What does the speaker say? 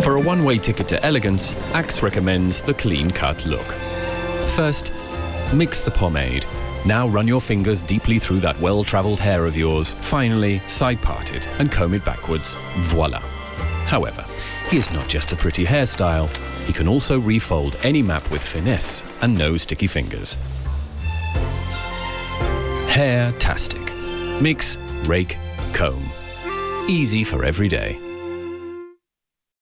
For a one-way ticket to elegance, Axe recommends the clean-cut look. First, mix the pomade. Now run your fingers deeply through that well-travelled hair of yours. Finally, side-part it and comb it backwards. Voila. However, he is not just a pretty hairstyle. He can also refold any map with finesse and no sticky fingers. Hair-tastic. Mix, rake, comb. Easy for every day.